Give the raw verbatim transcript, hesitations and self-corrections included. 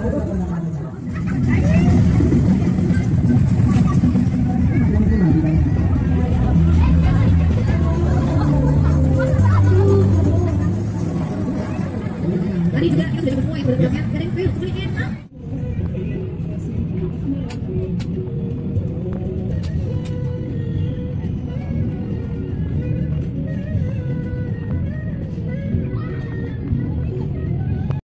Tadi juga kita sudah semua yang bergeraknya, dan yang enak.